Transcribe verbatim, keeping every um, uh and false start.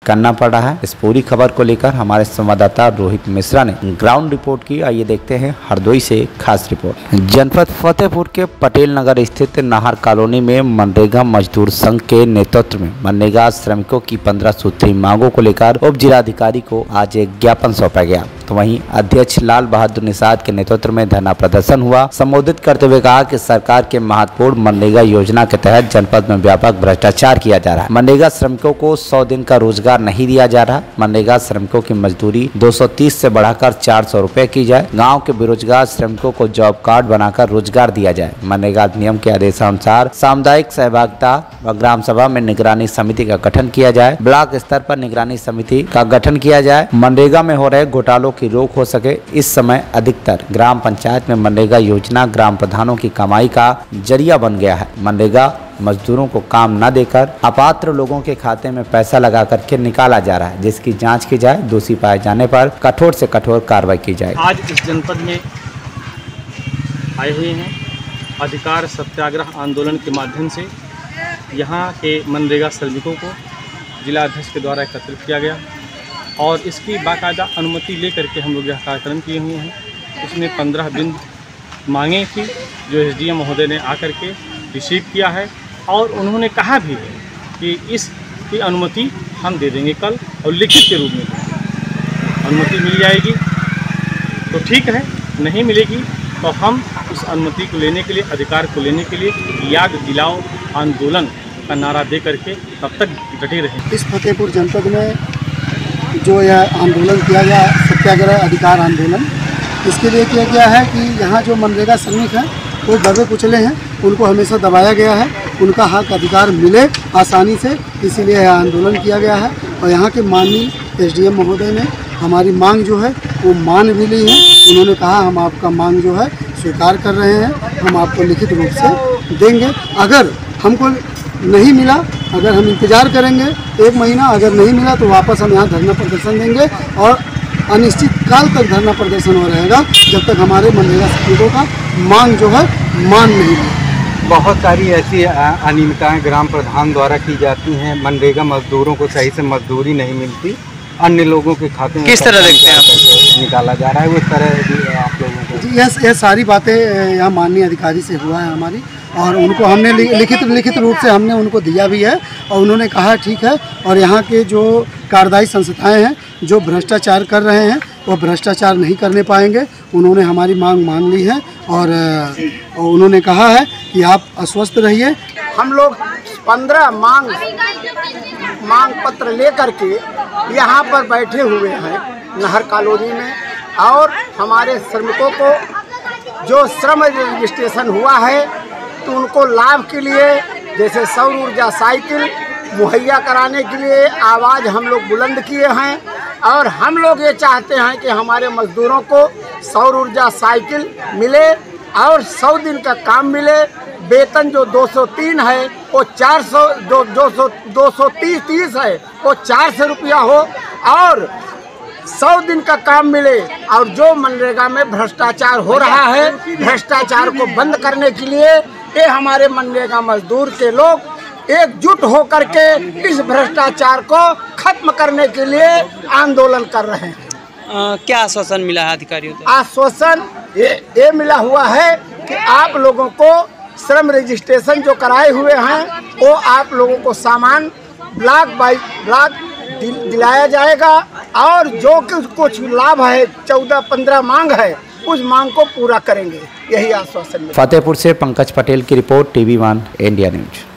करना पड़ रहा है। इस पूरी खबर को लेकर हमारे संवाददाता रोहित मिश्रा ने ग्राउंड रिपोर्ट की। आइए देखते हैं हरदोई से खास रिपोर्ट। जनपद फतेहपुर के पटेल नगर स्थित नाहर कॉलोनी में मनरेगा मजदूर संघ के नेतृत्व में मनरेगा श्रमिकों की पंद्रह सूत्री मांगों को लेकर उप जिलाधिकारी को आज एक ज्ञापन सौंपा गया। तो वहीं अध्यक्ष लाल बहादुर निषाद के नेतृत्व में धरना प्रदर्शन हुआ। संबोधित करते हुए कहा कि सरकार के महत्वपूर्ण मनरेगा योजना के तहत जनपद में व्यापक भ्रष्टाचार किया जा रहा है। मनरेगा श्रमिकों को सौ दिन का रोजगार नहीं दिया जा रहा। मनरेगा श्रमिकों की मजदूरी दो सौ तीस से बढ़ाकर चार सौ रुपए की जाए। गाँव के बेरोजगार श्रमिकों को जॉब कार्ड बनाकर रोजगार दिया जाए। मनरेगा अधिनियम के आदेशानुसार सामुदायिक सहभागिता व ग्राम सभा में निगरानी समिति का गठन किया जाए। ब्लॉक स्तर पर निगरानी समिति का गठन किया जाए। मनरेगा में हो रहे घोटालों की रोक हो सके। इस समय अधिकतर ग्राम पंचायत में मनरेगा योजना ग्राम प्रधानों की कमाई का जरिया बन गया है। मनरेगा मजदूरों को काम न देकर अपात्र लोगों के खाते में पैसा लगा करके निकाला जा रहा है, जिसकी जांच की जाए। दोषी पाए जाने पर कठोर से कठोर कार्रवाई की जाए। आज इस जनपद में आए हुए हैं अधिकार सत्याग्रह आंदोलन के माध्यम से। यहाँ के मनरेगा श्रमिकों को जिला अध्यक्ष के द्वारा एकत्रित किया गया और इसकी बाकायदा अनुमति लेकर के हम लोग यह कार्यक्रम किए हुए हैं। इसमें पंद्रह बिंद मांगे थी जो एस डी एम महोदय ने आकर के रिसीव किया है और उन्होंने कहा भी है कि इसकी अनुमति हम दे देंगे कल और लिखित के रूप में अनुमति मिल जाएगी तो ठीक है, नहीं मिलेगी तो हम उस अनुमति को लेने के लिए, अधिकार को लेने के लिए याद दिलाओ आंदोलन का नारा दे करके तब तक डटे रहे। इस फतेहपुर जनपद में जो यह आंदोलन किया गया, सत्याग्रह अधिकार आंदोलन, इसके लिए किया गया है कि यहाँ जो मनरेगा श्रमिक हैं वो दबे कुचले हैं, उनको हमेशा दबाया गया है, उनका हक अधिकार मिले आसानी से, इसीलिए यह आंदोलन किया गया है। और यहाँ के माननीय एस डी एम महोदय ने हमारी मांग जो है वो मान भी ली है। उन्होंने कहा हम आपका मांग जो है स्वीकार कर रहे हैं, हम आपको लिखित रूप से देंगे। अगर हमको नहीं मिला, अगर हम इंतज़ार करेंगे एक महीना, अगर नहीं मिला तो वापस हम यहाँ धरना प्रदर्शन देंगे और अनिश्चित काल तक धरना प्रदर्शन हो रहेगा जब तक हमारे मनरेगा श्रमिकों का मांग जो है मान नहीं मिले। बहुत सारी ऐसी अनियमितताएं ग्राम प्रधान द्वारा की जाती हैं। मनरेगा मजदूरों को सही से मजदूरी नहीं मिलती, अन्य लोगों के खाते में किस तरह देखते हैं आप निकाला जा रहा है, वो तरह आप लोगों को जी यह यह सारी बातें यहाँ माननीय अधिकारी से हुआ है हमारी, और उनको हमने लिखित लिखित रूप से हमने उनको दिया भी है और उन्होंने कहा ठीक है। और यहाँ के जो कार्यदायी संस्थाएं हैं जो भ्रष्टाचार कर रहे हैं वो भ्रष्टाचार नहीं करने पाएंगे। उन्होंने हमारी मांग मान ली है और, और उन्होंने कहा है कि आप आश्वस्त रहिए। हम लोग पंद्रह मांग मांग पत्र लेकर के यहाँ पर बैठे हुए हैं नाहर कॉलोनी में, और हमारे श्रमिकों को जो श्रम रजिस्ट्रेशन हुआ है तो उनको लाभ के लिए जैसे सौर ऊर्जा साइकिल मुहैया कराने के लिए आवाज़ हम लोग बुलंद किए हैं। और हम लोग ये चाहते हैं कि हमारे मजदूरों को सौर ऊर्जा साइकिल मिले और सौ दिन का काम मिले। वेतन जो दो सौ तीन है वो चार सौ दो दो सौ दो सौ तीस तीस है वो चार सौ रुपया हो और सौ दिन का काम मिले। और जो मनरेगा में भ्रष्टाचार हो रहा है, भ्रष्टाचार को बंद करने के लिए ये हमारे मनरेगा मजदूर के लोग एकजुट होकर के इस भ्रष्टाचार को खत्म करने के लिए आंदोलन कर रहे हैं। आ, क्या आश्वासन मिला है अधिकारियों से? आश्वासन ये, ये मिला हुआ है कि आप लोगों को श्रम रजिस्ट्रेशन जो कराए हुए हैं वो आप लोगों को सामान ब्लॉक बाई ब्लॉक दिलाया जाएगा और जो कुछ लाभ है चौदह पंद्रह मांग है उस मांग को पूरा करेंगे, यही आश्वासन। फतेहपुर से पंकज पटेल की report, TV one India news.